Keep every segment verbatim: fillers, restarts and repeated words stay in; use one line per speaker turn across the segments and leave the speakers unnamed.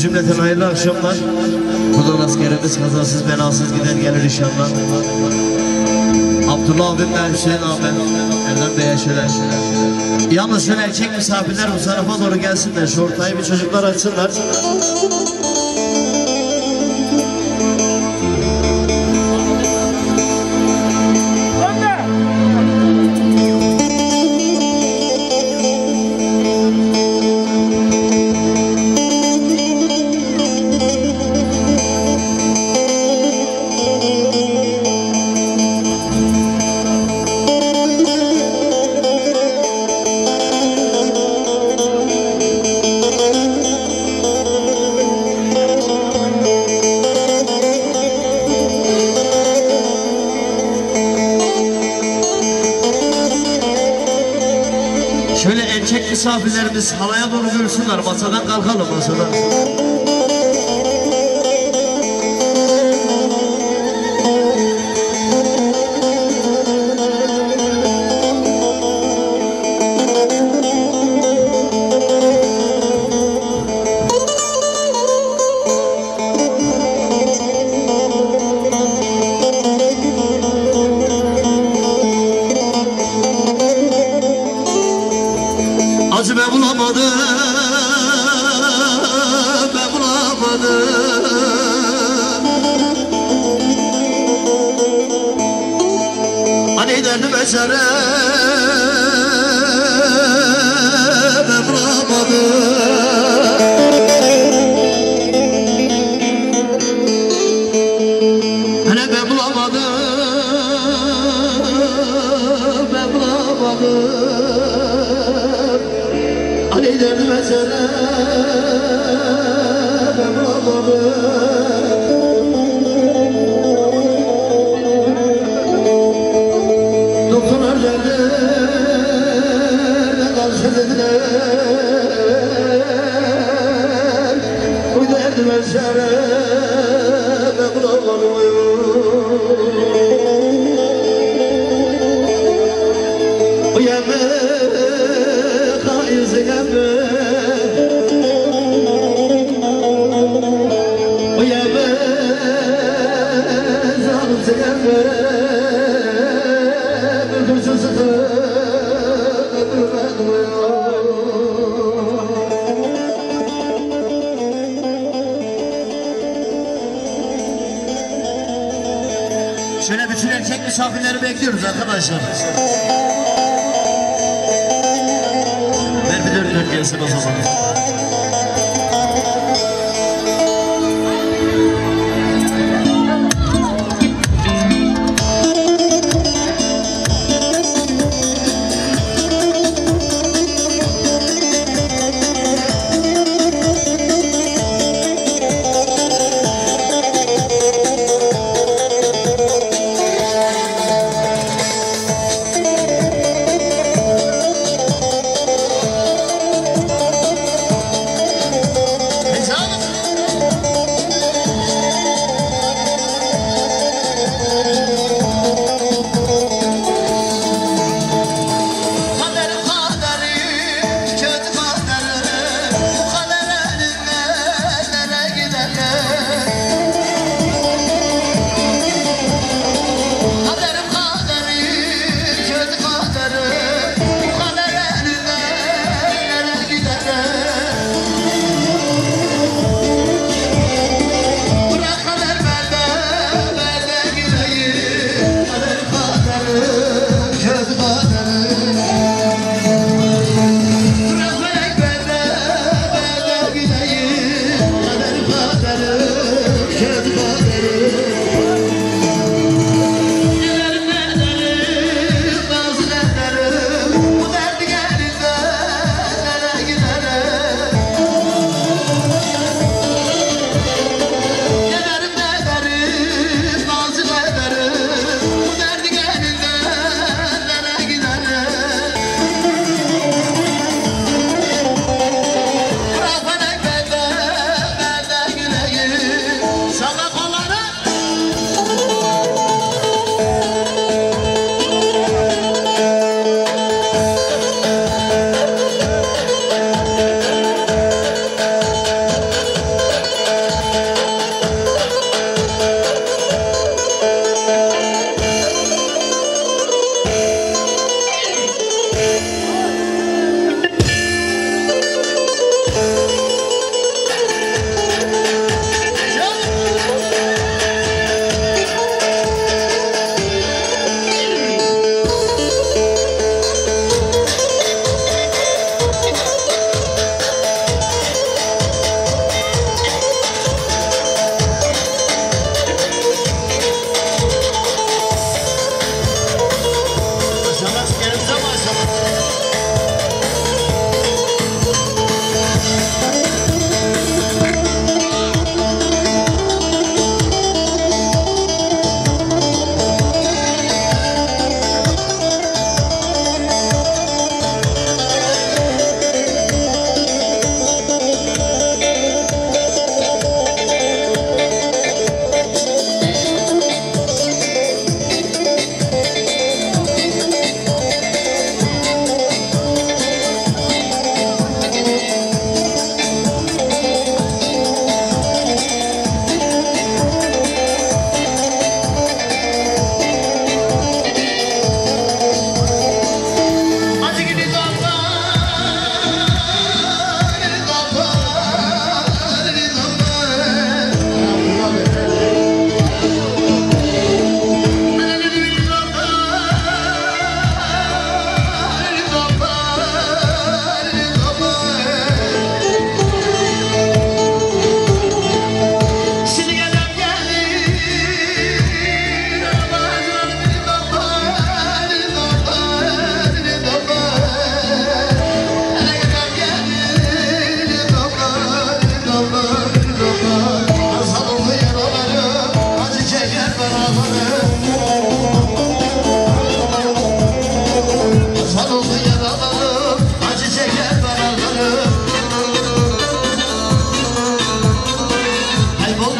cümleten hayırlı akşamlar. Buradan askerimiz kazasız belasız gider gelir inşallah. Abdullah abim ve Hüseyin abim, Erdem Bey'e şöyle şöyle. Yalnız şöyle erkek misafirler bu tarafa doğru gelsinler. Şu ortayı bir çocuklar açsınlar. Şöyle erkek misafirlerimiz halaya doğru görsünler. Masadan kalkalım masadan. Acı ben bulamadım, ben bulamadım. Hani derdim esere, ben bulamadım. Hani ben bulamadım, ben bulamadım. Hani derdim esere, ben bulamadım. Doktorlar geldi, karşı dediler. Bu derdim esere, ben bulamadım. O yemek yüzüme o yeme zalim seyeme bir kurşun sıkı şöyle bütün erkek misafirleri bekliyoruz arkadaşlar. Ver bir dört dört gelsin o zaman.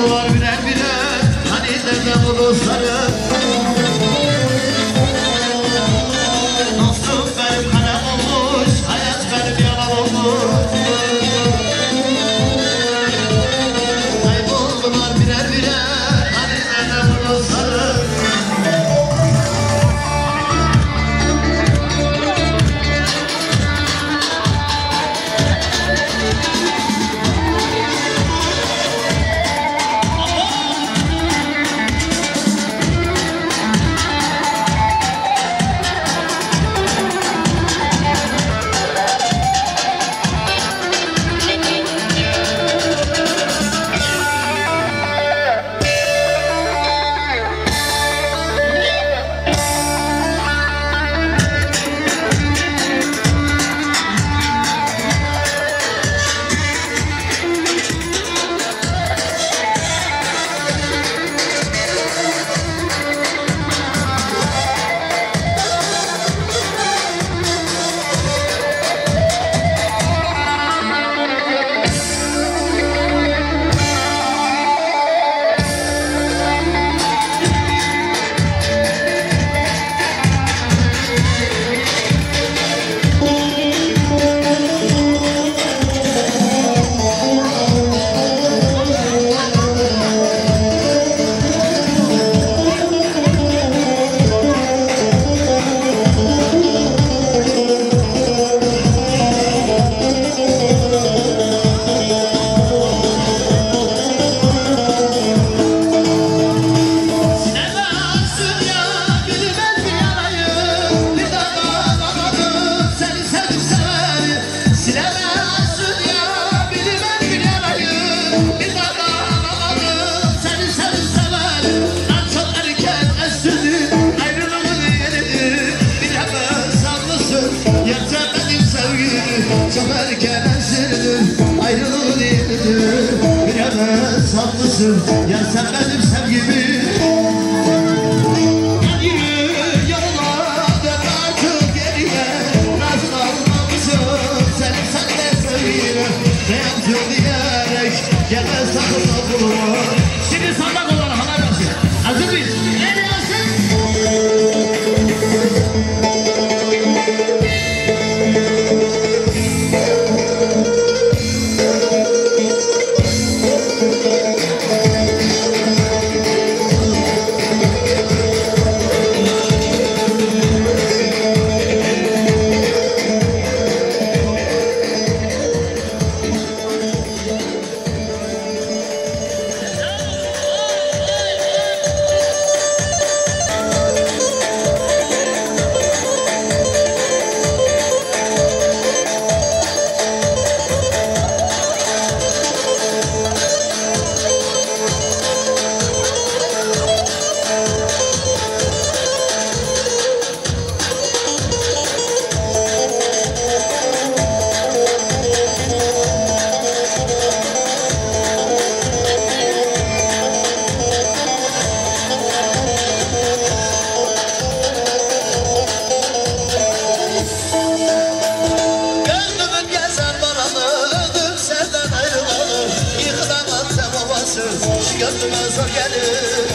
Kayboldular birer birer hani nerede buluşları. Dostum benim kalem olmuş, hayat benim yalan olmuş. Kayboldular birer birer hani nerede buluşları. Çok erken esirdir, ayrılığın yeridir. Bilemez haklısın, ya sen benim sevgimi. Gel yürü yola, dön artık geriye. Nasıl almamışım senin sende sevgine. Ne yaptın diyerek, gelmez takılma bulma. Şimdi sandak olarak haber olsun. Hazır mıyız? Ne diyorsun? Gözüme zor gelir.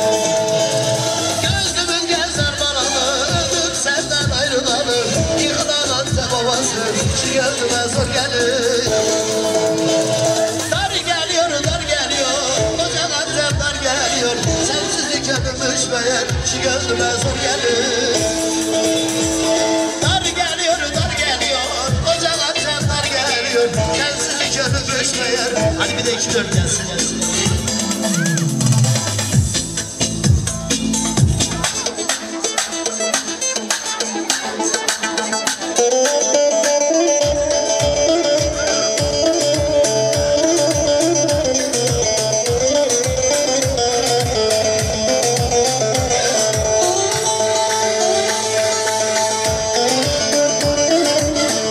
Gözümün gezer banalı, ödüm senden ayrılanır. Yıkılan Antep ovası, şu gözüme zor gelir. Dar geliyor, dar geliyor, koca Antep dar geliyor. Sensizlik öpülmüş meğer, şu gözüme zor gelir. Dar geliyor, dar geliyor, koca Antep dar geliyor. Sensizlik öpülmüş meğer. Hadi bir de iki dört gelsin gelsin.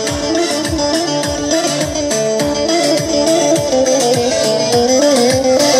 Thank you.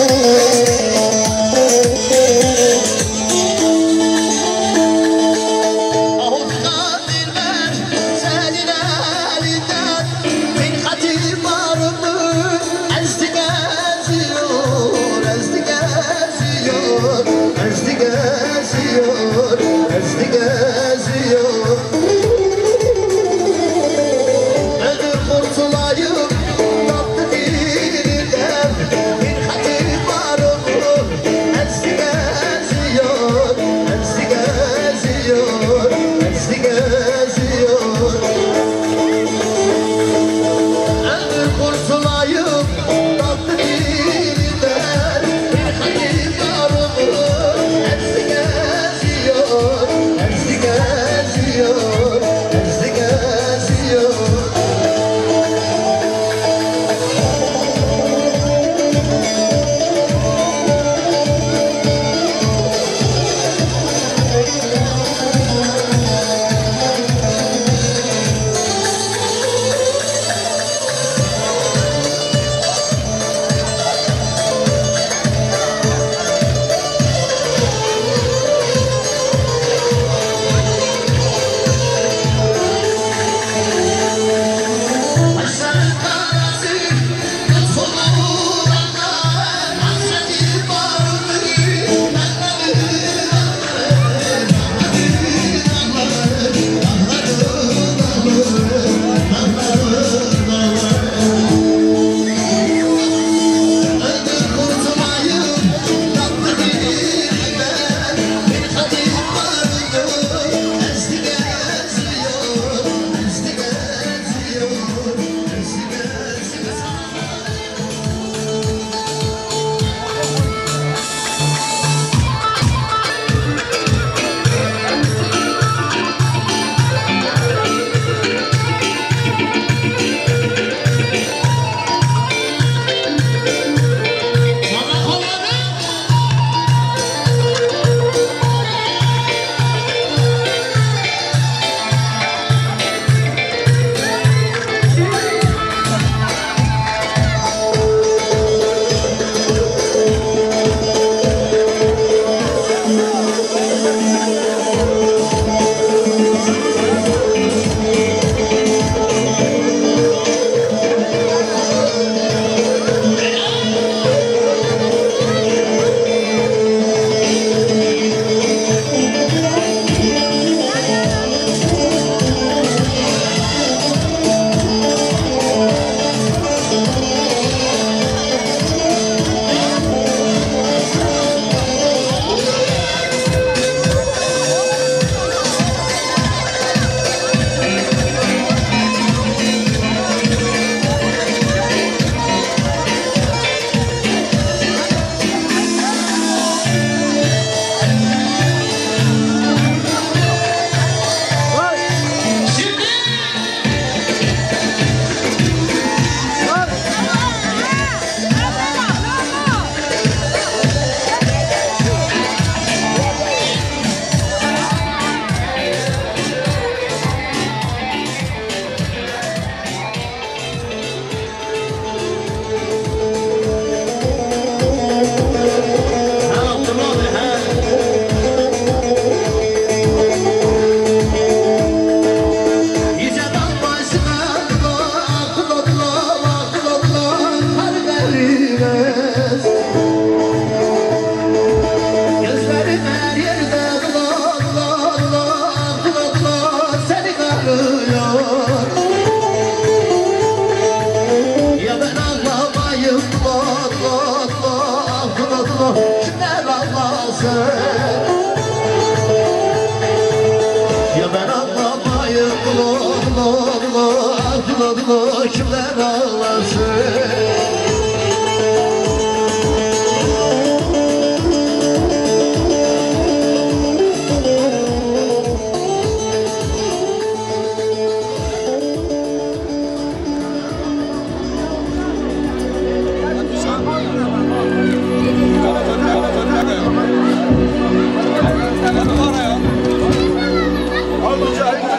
Kimler ağlasın?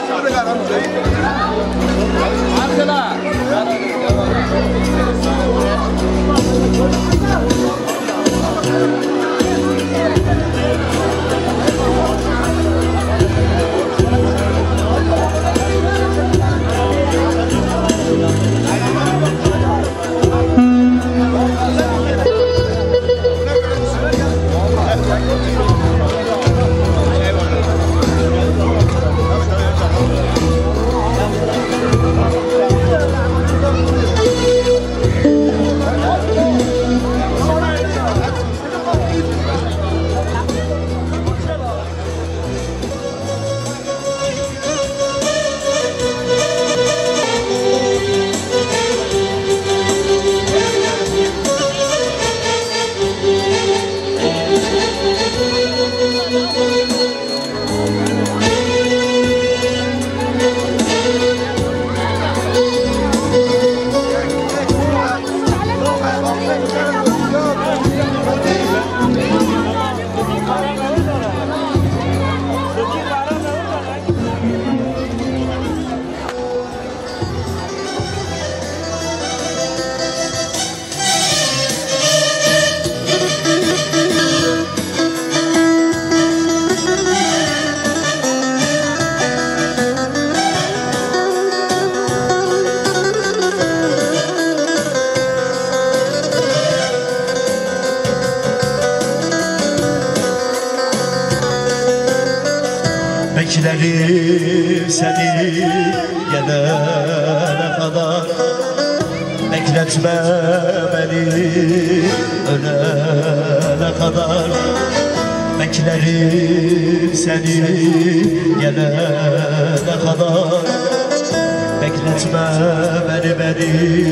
Arkadaşlar.
Beklerim seni gelene kadar. Bekletme beni ölene kadar. Beklerim seni gelene kadar. Bekletme beni beni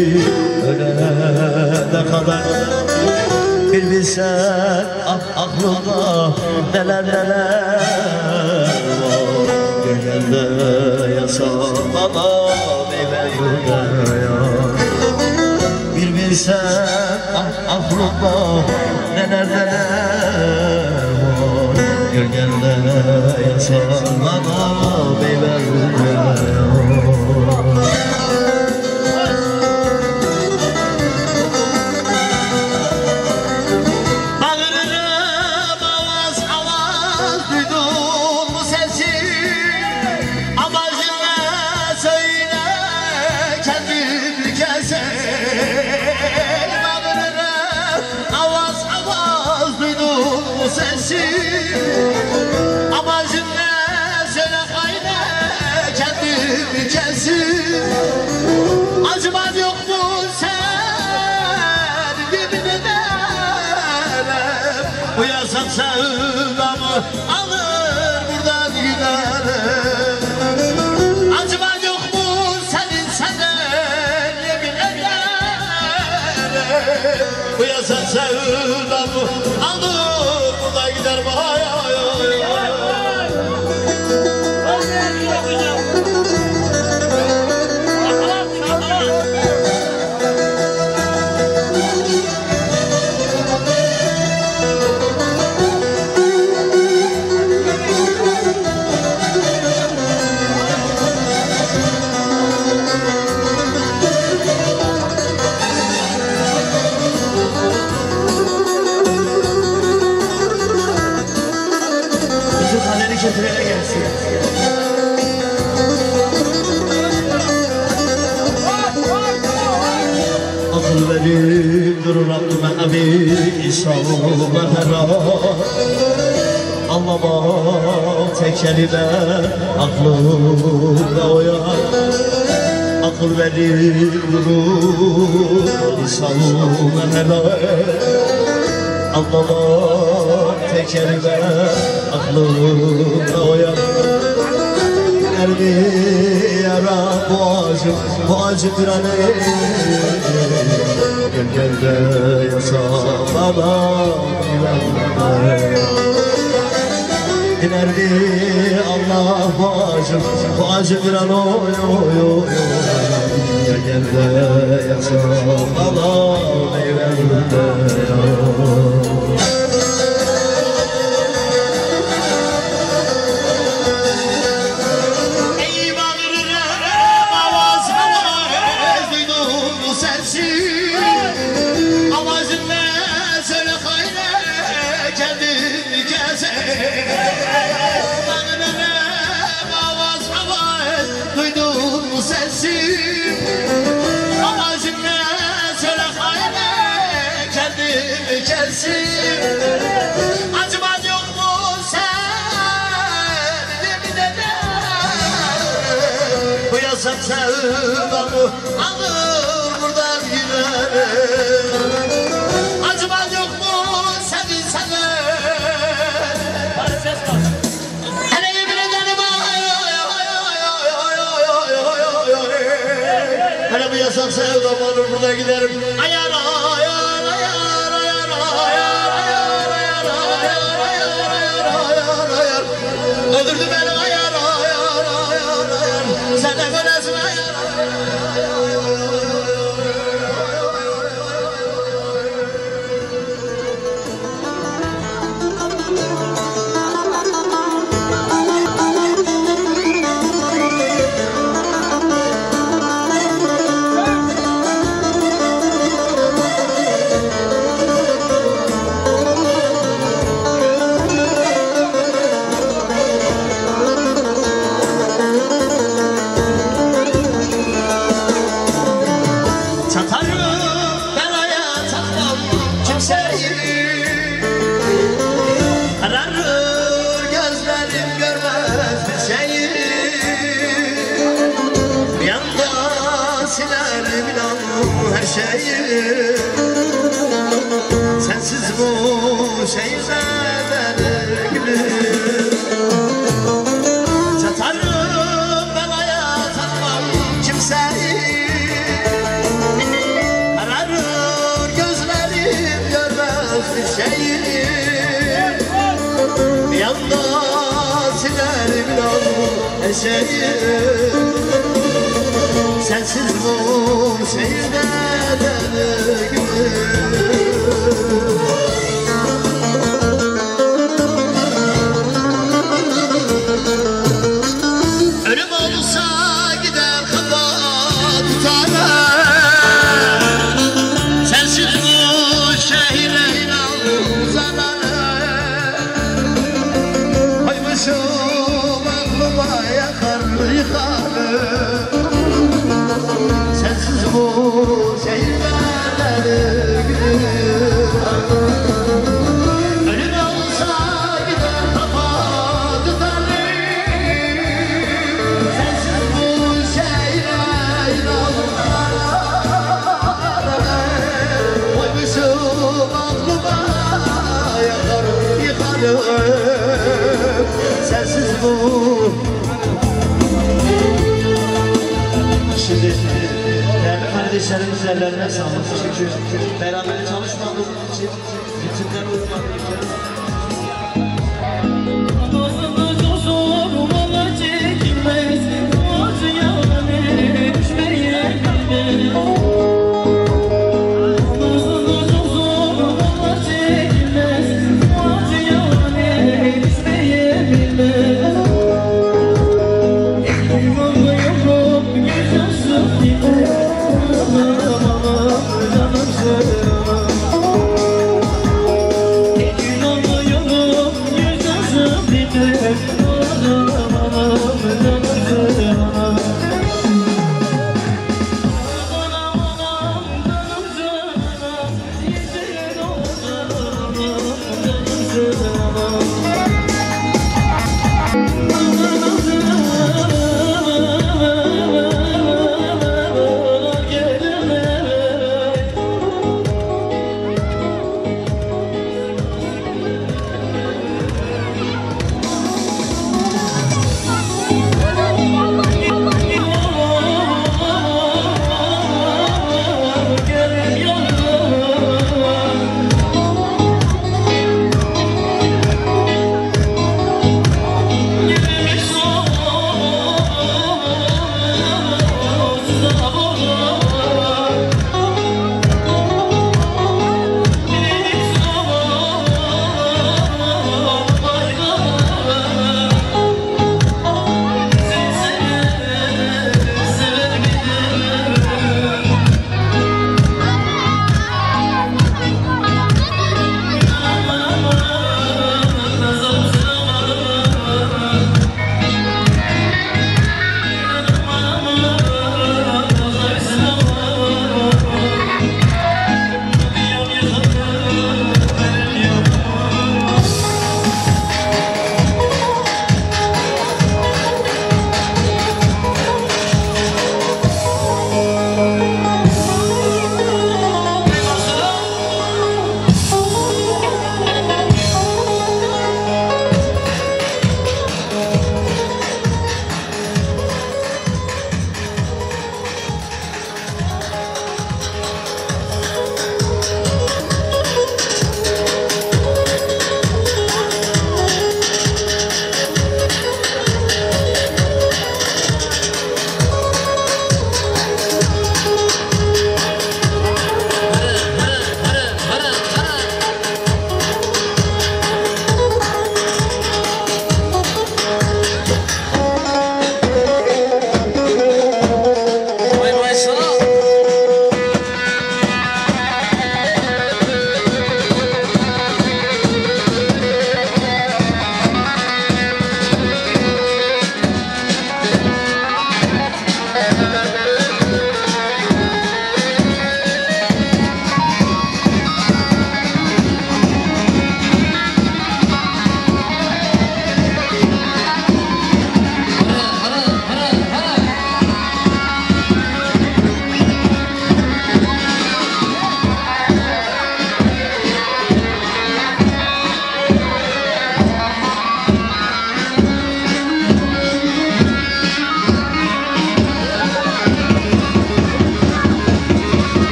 ölene kadar. Bir bilsen ah, aklımda neler neler var. Gönlümde yasak bana meyve yollar. Bir bilsen ah, aklımda neler neler var. Gönlümde yasak bana meyve yollar.
Amacın ne söyle kayne kendimi kesin. Acıman yok mu sen yemin ederim. Bu yasak sevdamı alır buradan giderim. Acıman yok mu senin senden yemin ederim. Bu yasak sevdamı alır gider vay ay ay ay.
Getirene gelsin. Akıl verir durur aklıma abi İsa'la ferah. Anlamam tek kelime aklımda oyar. Akıl verir durur İsa'la ferah. Anlamam tek kelime aklımda oyar. Nerede yara boğazım, boğazım bir an gölgende yasam bana güvenme. Nerede Allah boğazım, boğazım bir an oy oy oy. Gölgende yasam bana güvenme.
Acıman yok mu sen yemin ederim. Bu yasak sevdamı alır buradan giderim. Acıman yok mu senin senin. Hele yemin ederim ay ay ay ay ay ay ay. Hele bu yasak sevdamı alır buradan giderim. Ayar ayar ayar. Öldürdü beni ayar ayar ayar ayar. Sen de böylesin ayar ayar. şeyi sensiz bu şehirde gülüm çatarım belaya tanımam kimseyi kararır gözlerim görmez bir şeyi bir yanda silerim lan her şeyi sensiz bu şehirde ölüm olursa gider kafa tutarım sensiz bu şehire inan uzanarım koymuşum aklıma yakar yıkarım sensiz bu şehirlerde gülüm ölüm olsa gider kafa tutarım sensiz bu şehire inanlarım koymuşum aklıma yakar yıkarım sensiz bu. Şimdi değerli kardeşlerimiz ellerine sağlık. Çünkü beraber çalışmadığımız için ritimler uyumadık.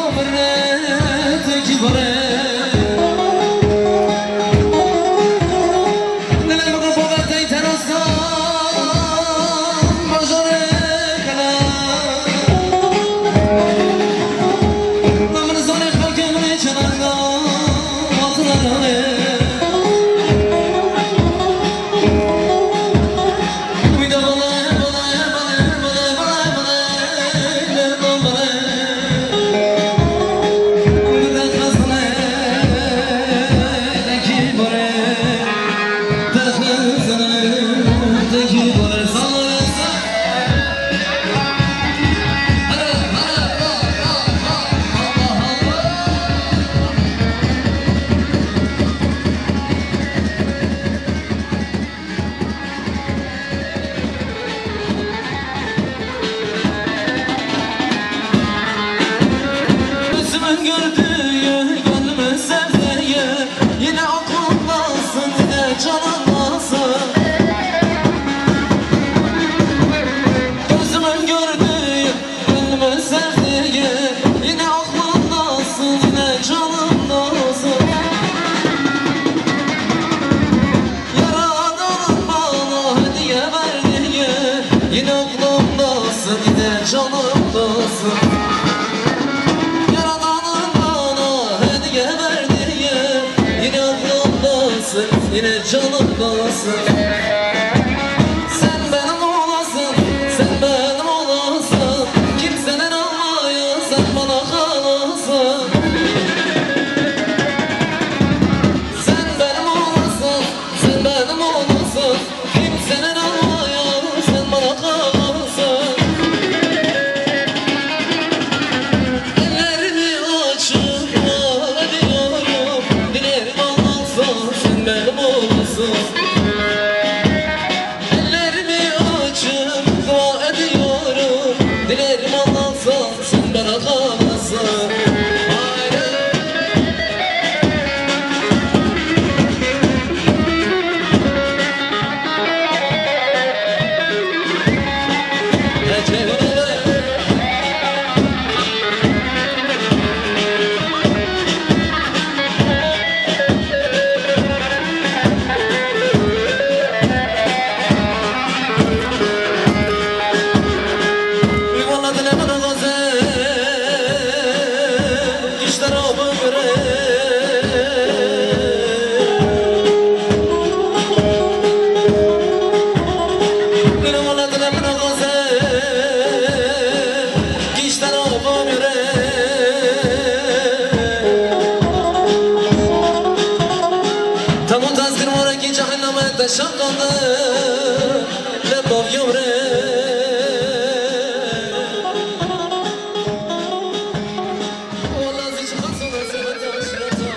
Yine canımdasın. Sen benim olasın, sen benim olasın. Kimseden almayın, sen bana kalasın. Sen benim olasın, sen benim olasın. Kimseden almayın, sen bana kalasın. Ellerimi açıp dua ediyorum. Dilerim anlatsan sen benim olasın. Ellerimi açıp dua ediyorum. Dilerim anlatsan sen bana kalasın. Şakalı lebab yore Ola zici hasona sevata şirata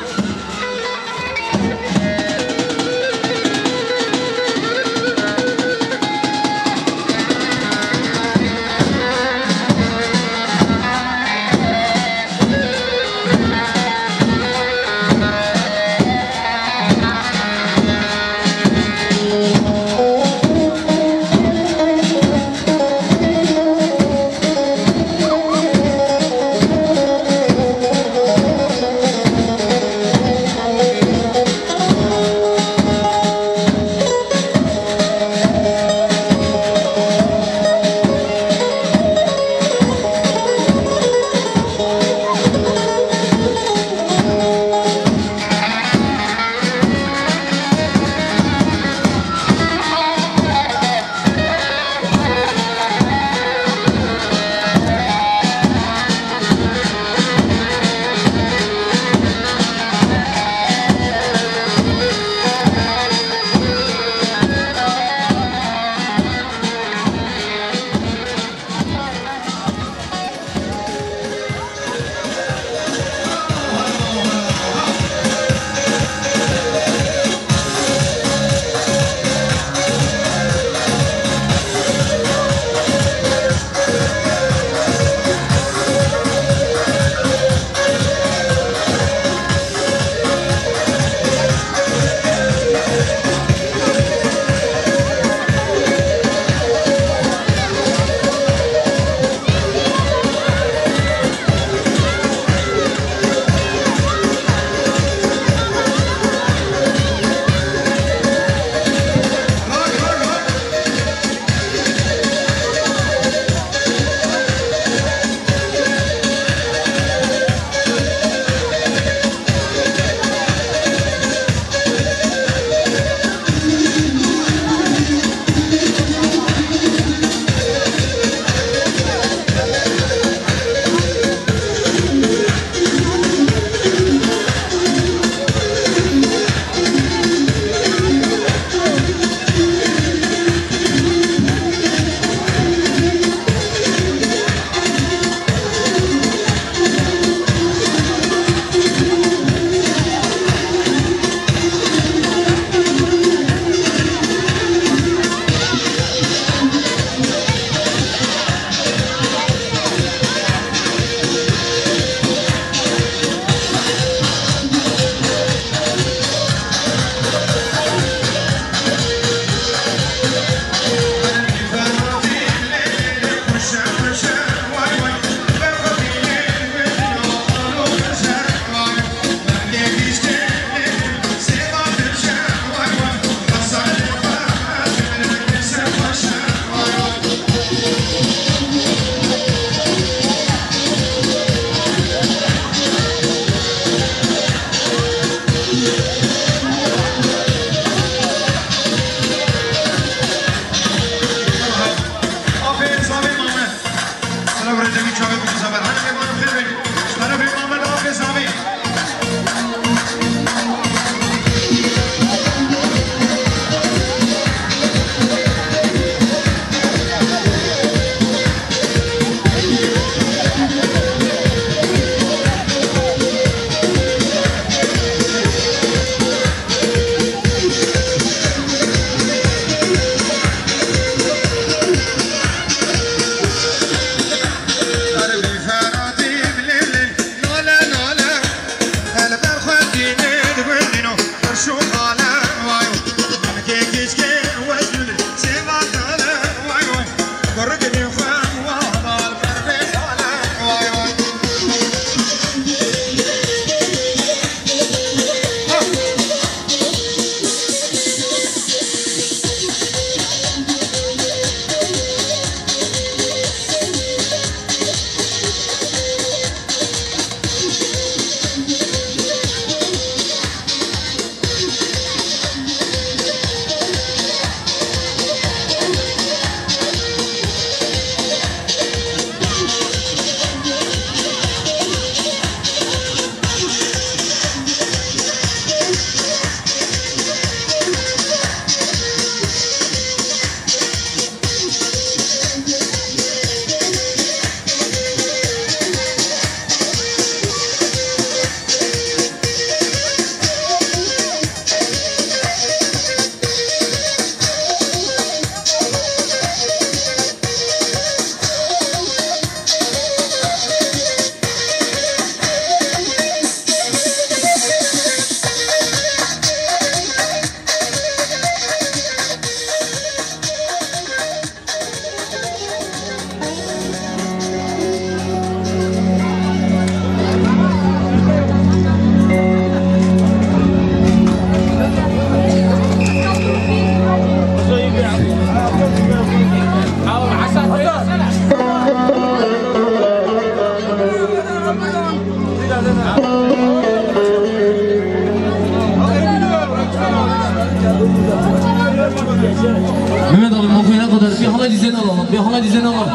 Bir hala dizeni alalım, bir hala dizeni alalım.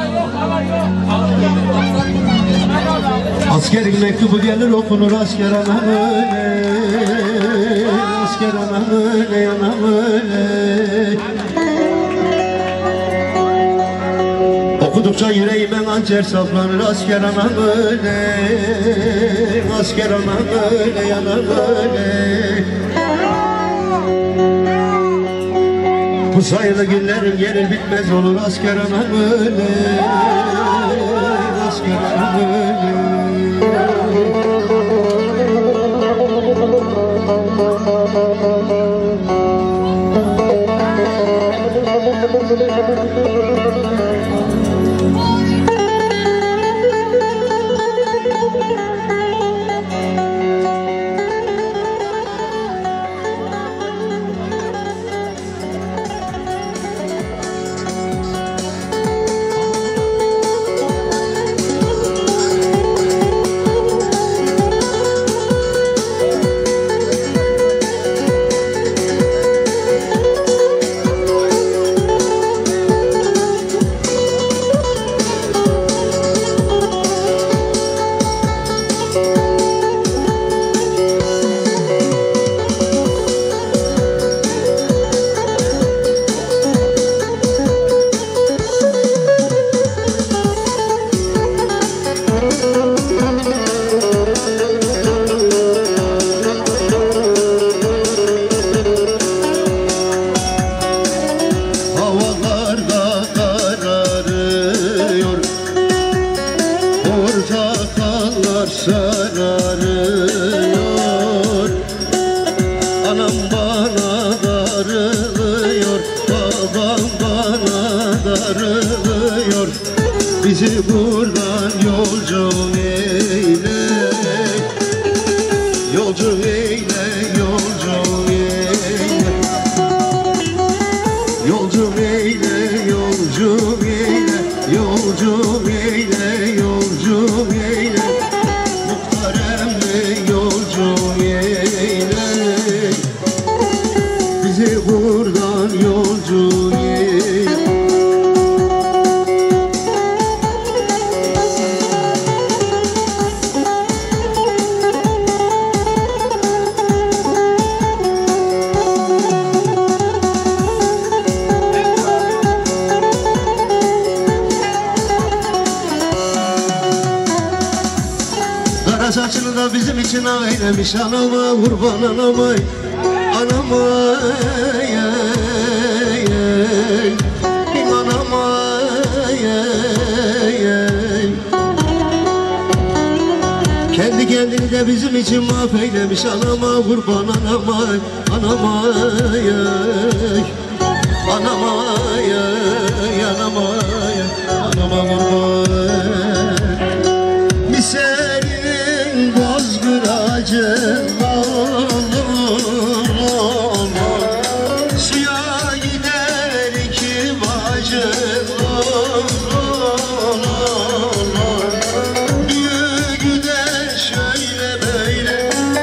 Askerin mektubu gelir okunur asker anam öyle. Asker anam öyle, anam öyle. Okudukça yüreğime hançer saplanır asker anam öyle. Asker anam öyle, anam öyle. Bu sayılı günlerin gelir bitmez olur asker anam öyle. Asker anam öyle. Portakallar sararıyor. Anam bana darılıyor, babam bana darılıyor. Bizi buradan yolcu eyle, yolcu eyle, yolcu eyle. Yolcu eyle, yolcu eyle, yolcu eyle, yolcu eyle. Muhteremle yolcu eyle, bizi buradan yolcu eyle. Kara saçını da bizim için ağaylemiş anama kurban anama. Anama ey, ey, ey. Anama ey, ey, ey. Kendi kendini de bizim için mahveylemiş anama kurban anama. Anama ey, ey. Anama ey, ey, anama ey, anama kurban. Senin bozgıracın olur, suya gider iki bacın olur. Büyüğü de şöyle böyle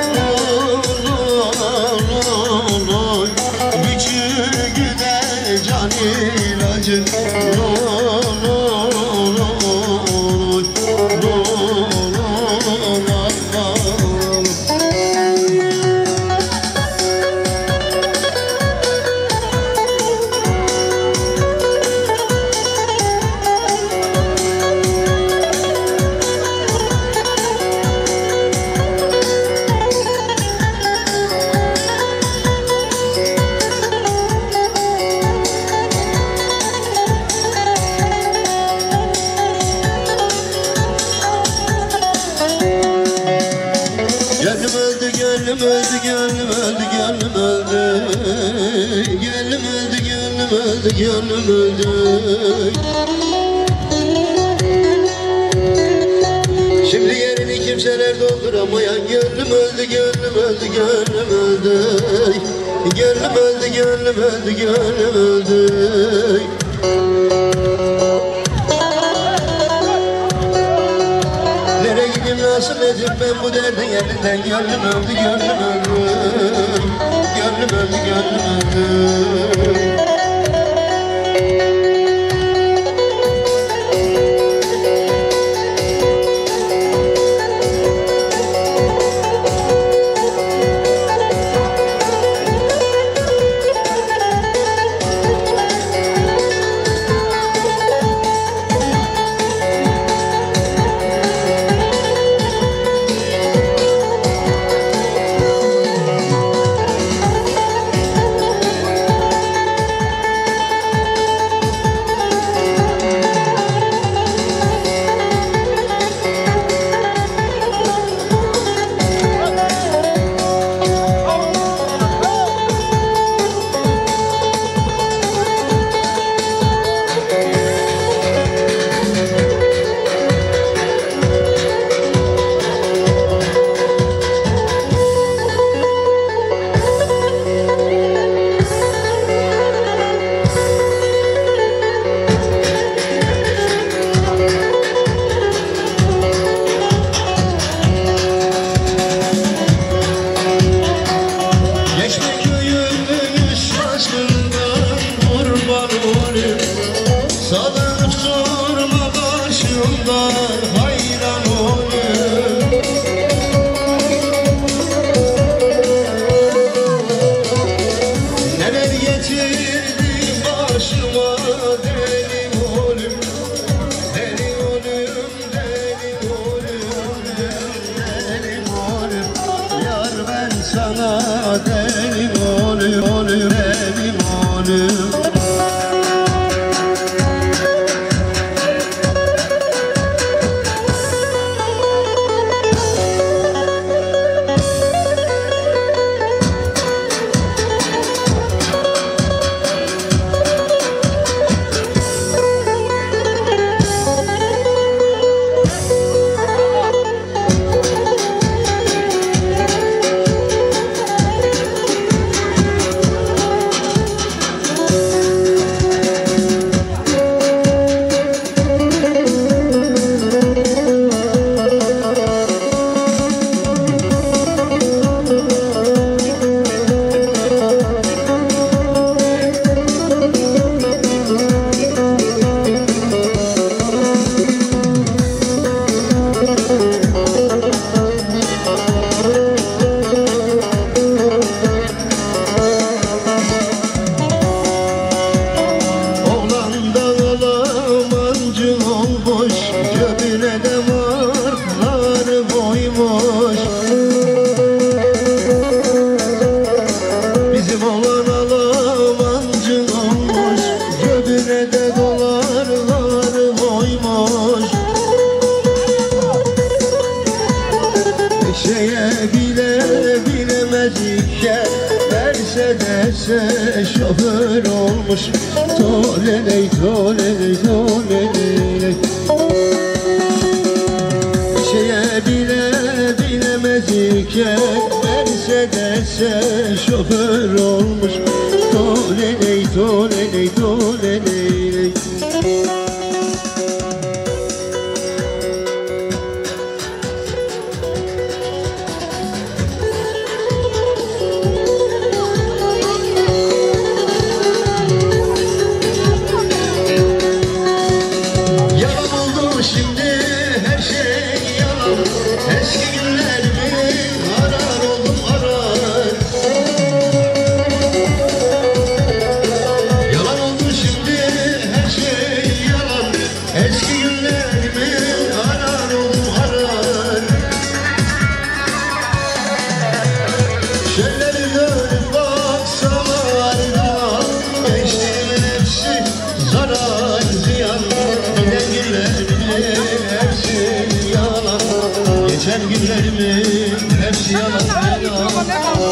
olur, küçüğü de can ilacın olur. Gönlüm öldü, gönlüm öldü, gönlüm öldü, gönlüm öldü. Gönlüm öldü, gönlüm öldü, gönlüm öldü. Şimdi yerini kimseler dolduramayan gönlüm öldü, gönlüm öldü, gönlüm öldü. Gönlüm öldü, gönlüm öldü, gönlüm öldü. Nereye gideyim, nasıl edeyim ben bu derdin elinden? Gönlüm öldü, gönlüm öldü. Gönlüm öldü, gönlüm öldü. sana delim oğlum, oğlum, delim oğlum. Şoför olmuş toleley toleley toleley. Şeye bile bilemez iken Mercedes'e şoför olmuş toleley toleley toleley. Geçen günlerimin hepsi yalan yalan.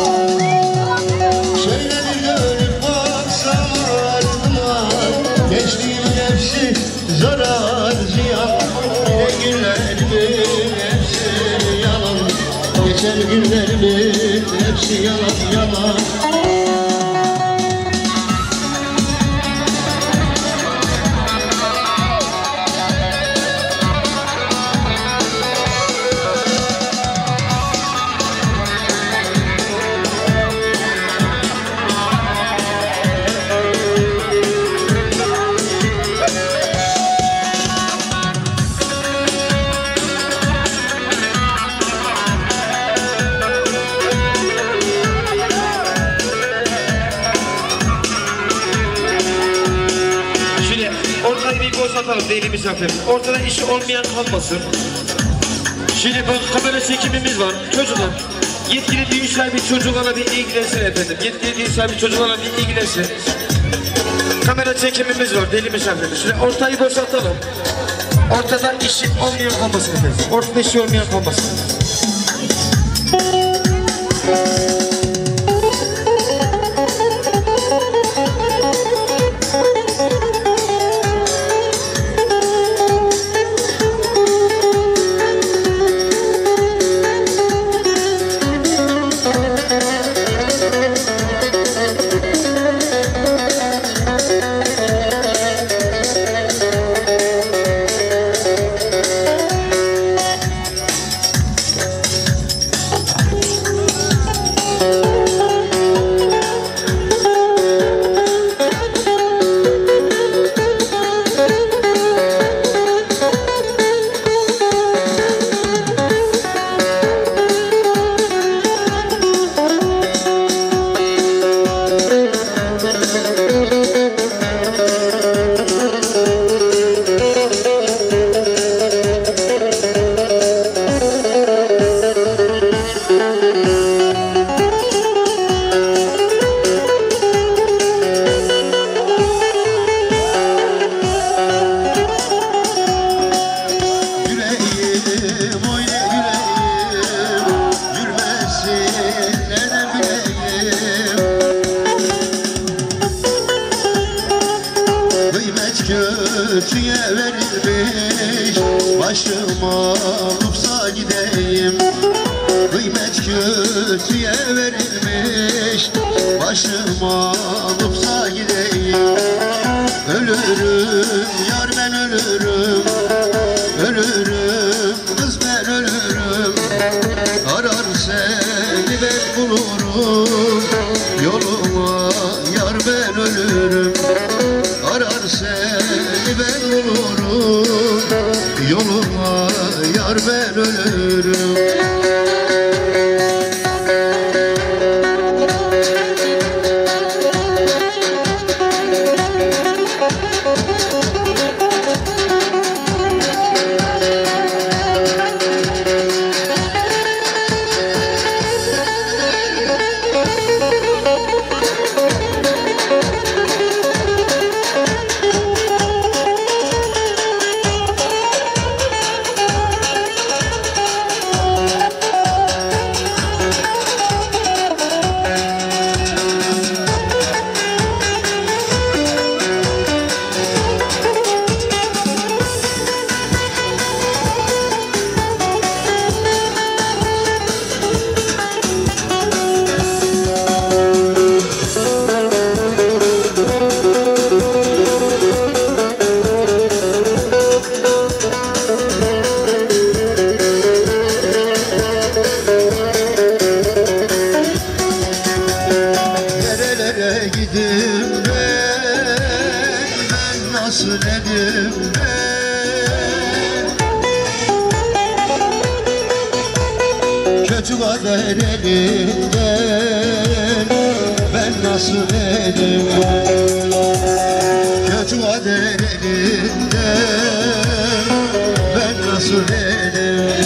Şöyle bir dönüp baksam ardıma, geçtiğimin hepsi zarar ziyan. Geçen günlerimin hepsi yalan. Geçen günlerimin hepsi yalan yalan.
Boşaltalım değerli misafir. Ortada işi olmayan kalmasın. Şimdi bak kamera çekimimiz var. Çocuklar yetkili düğün sahibi çocuklarla bir ilgilensin efendim. Yetkili düğün sahibi çocuklarla bir ilgilensin. Kamera çekimimiz var değerli misafir. Şimdi ortayı boşaltalım. Ortada işi olmayan kalmasın efendim. Ortada işi olmayan kalmasın.
kötüye verilmiş, başıma alıpsa gideyim. Kıymet kötüye verilmiş, başıma alıpsa gideyim. Ölürüm yar ben ölürüm, ölürüm kız ben ölürüm. Arar seni ben bulurum, yoluma yar ben ölürüm. Arar seni ben bulurum, yoluma yar ben ölürüm. Gidim ben, ben nasıl edim ben? Kötü kader elinden, ben nasıl edim ben? Kötü kader elinden, ben nasıl edim?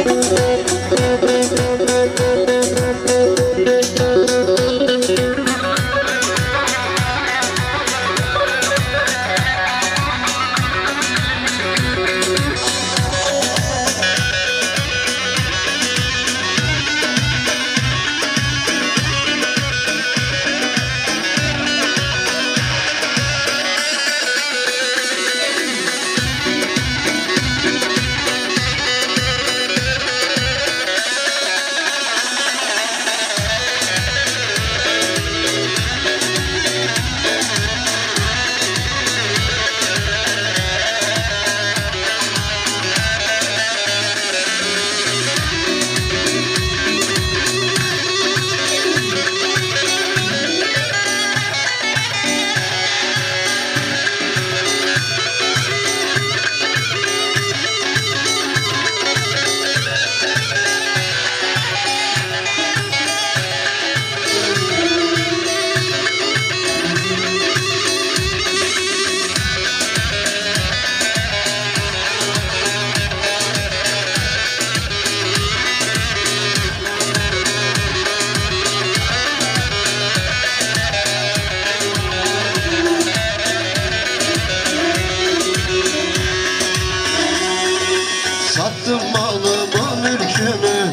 Sattım malımı mülkümü,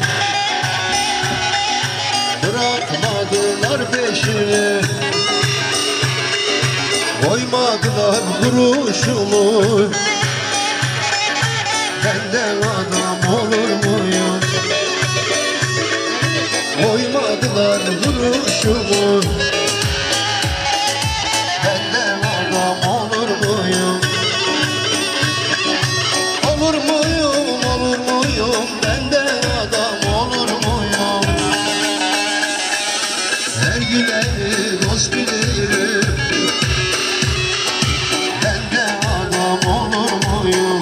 bırakmadılar peşini, koymadılar kuruşumu. Benden adam olur muyum? Koymadılar kuruşumu. Benden adam olur muyum? Olur muyum, olur muyum? Benden adam olur muyum? Her günleri dost bilirim. Benden adam olur muyum?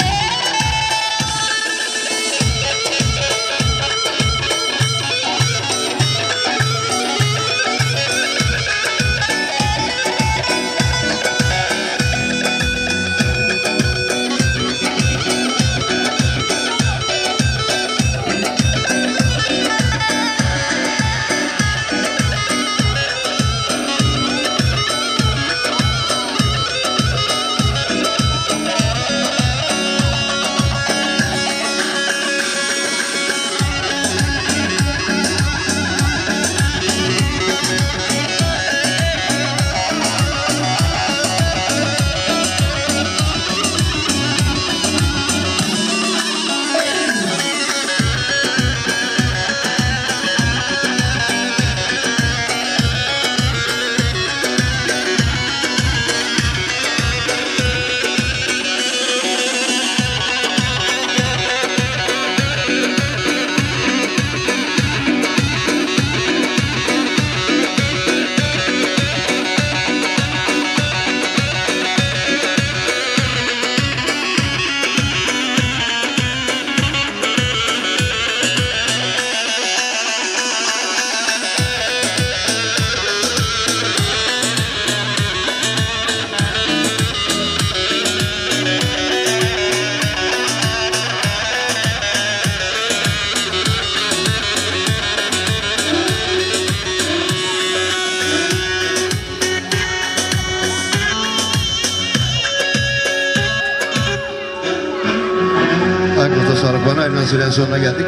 Aklınıza sağlık. Bana elinden süren sonuna geldik.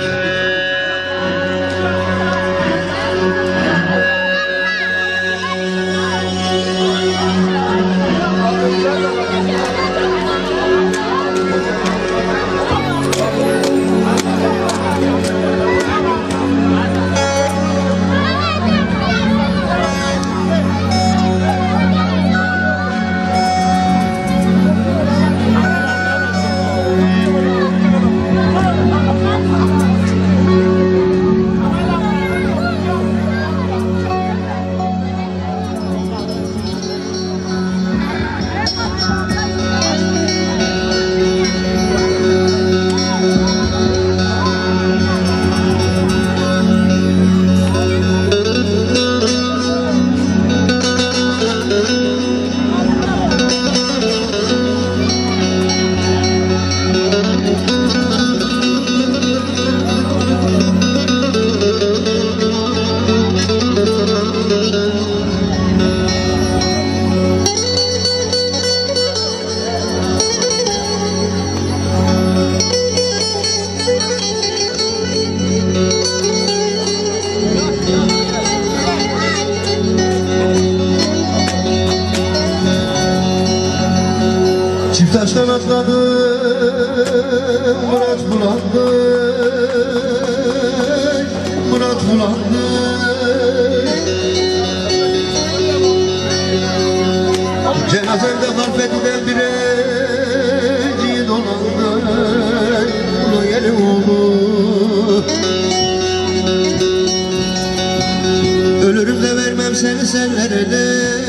Murat bulandı, Murat bulandı. Cenazemde harfedilen bir eci dolandı, ulu yeri oğlu. Ölürüm de vermem seni senlere de.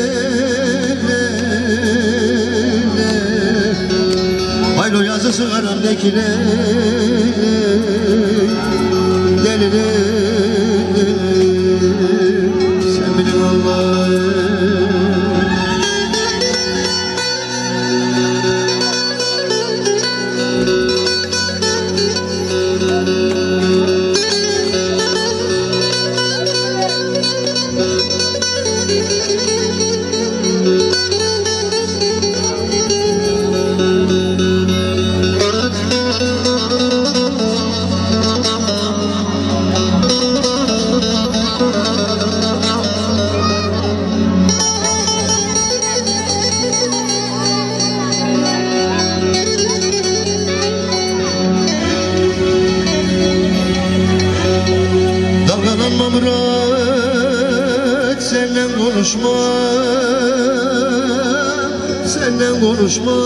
Haylo yazısı karamdakine delire sen bilin Allah. Dalgalanma Murat, senden konuşma, senden konuşma.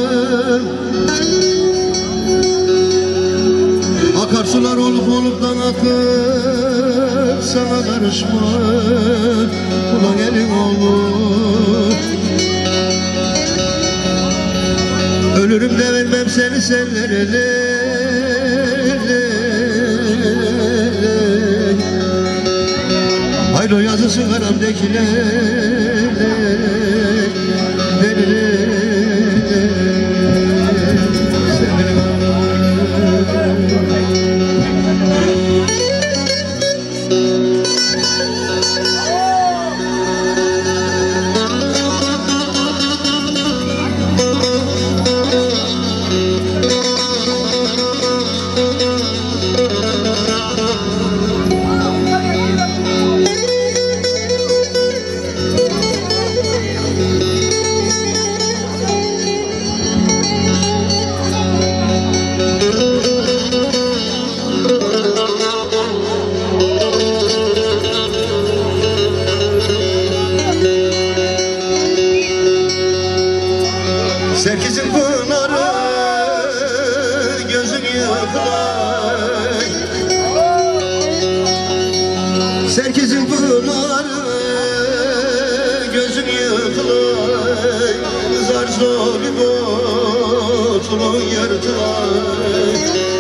Akarsular olup oluptan akıp sana karışma. Ulan elin olur. Ölürüm de vermem seni senlere de. Haylo yazısı karamdakine sen benim Serkizin pınarı gözün yıkılay. Serkizin pınarı gözün yıkılay. Zar zor botulun yırtılay.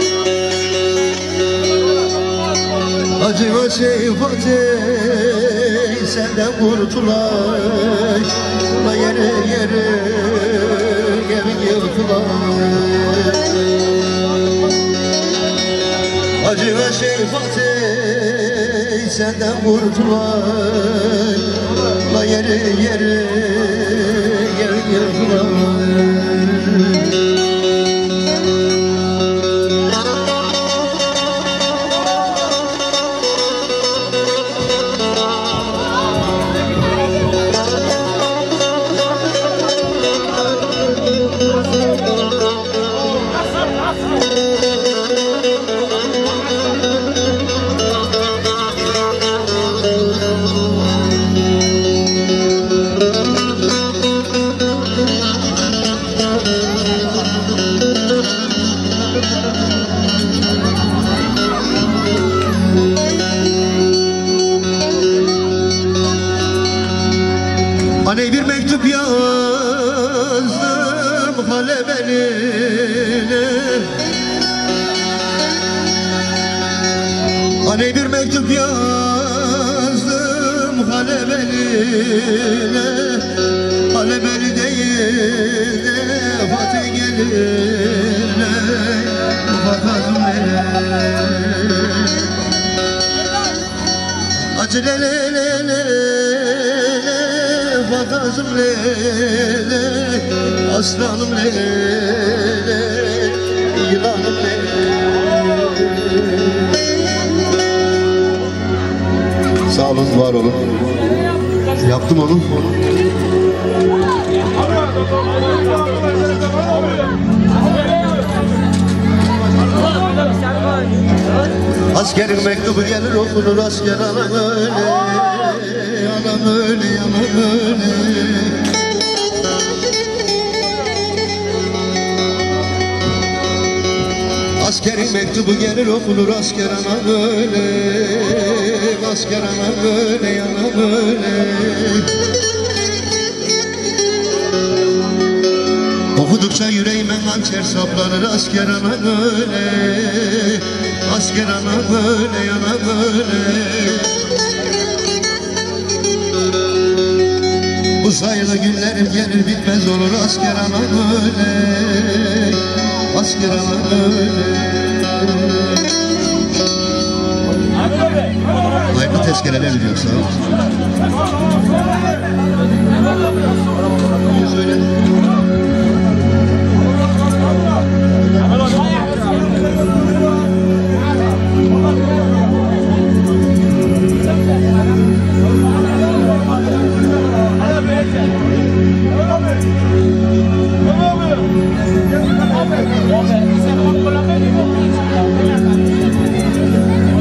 Acıma seyfati senden kurtulay. Ula yere yere gelin yırtılay. Acı ve şefati senden kurtulay. La yeri yeri gelin yırtılay. Hani bir mektup yazdım halebeline. Hani bir mektup yazdım halebeline. Halebeli değil de Fatih gelir Fatih acele le le le Fatazım le le aslanım le le yılanım le. Sağ olun, var olun. Yaptım onu.
Askerin mektubu gelir okunur asker anam öyle. Anam öyle, anam öyle. Askerin mektubu gelir okunur asker anam öyle. Asker anam öyle, anam öyle. Okudukça yüreğime hançer saplanır asker anam öyle. Asker anam öyle, anam öyle. Bu sayılı günlerim gelir bitmez olur asker anam öyle. Asker anam öyle. Hayırlı tezkereler biliyor sağ ol. Söyle.
Abi.